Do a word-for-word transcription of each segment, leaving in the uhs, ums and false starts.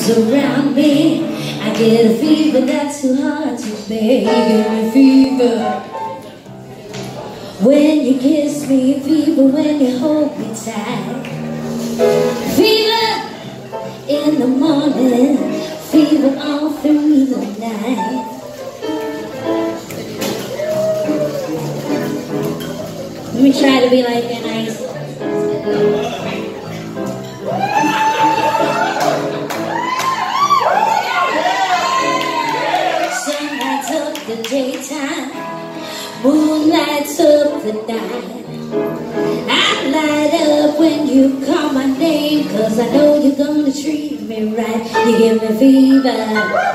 arms around me, I get a fever that's too hard to bear. You give me fever when you kiss me, fever when you hold me tight, fever in the morning, fever all through the night. Let me try to be like an ice. Sun lights up the daytime, moon lights up the night. I light up when you call my name, 'cause I know you're gonna treat me right. You give me fever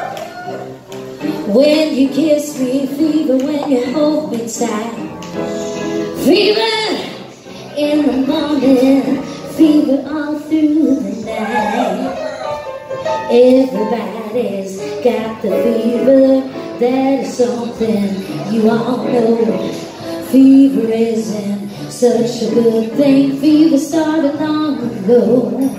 when you kiss me, fever when you hold me tight, fever in the morning, fever all through the night. Everybody's got the fever, that is something you all know. Fever isn't such a good thing, fever started long ago.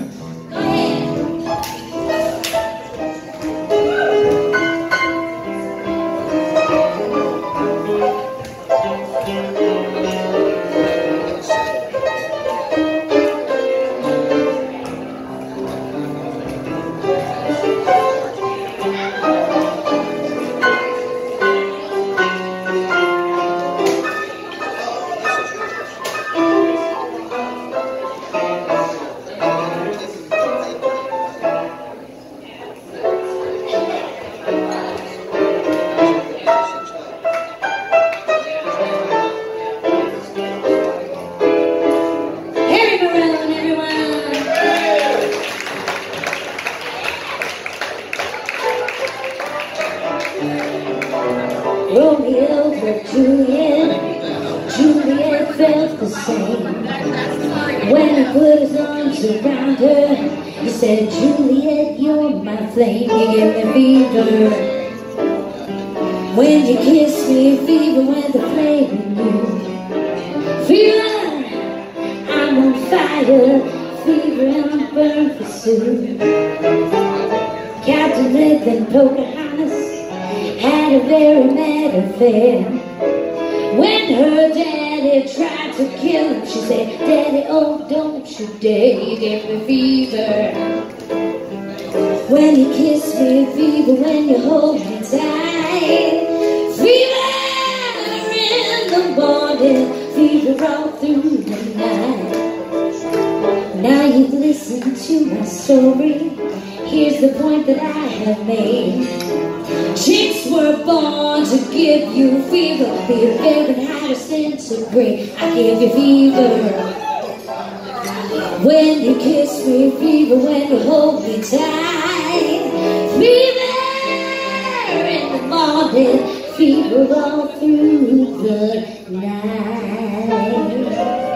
Romeo with Juliet, Juliet felt the same. When he put his arms around her, he said, Juliet, you're my flame. You give me fever when you kiss me, fever when the flame in you, fever, I'm on fire, fever and I'm burned for soon. Captain Red and Pocahontas had a very mad affair. When her daddy tried to kill him, she said, Daddy, oh, don't you dare. You give me fever when you kiss me, fever when you hold me tight, fever in the morning, fever all through the night. Now you've listened to my story, here's the point that I have made. Chicks were born to give you fever, be a Fahrenheit or centigrade. I give you fever when you kiss me, fever when you hold me tight, fever in the morning, fever all through the night.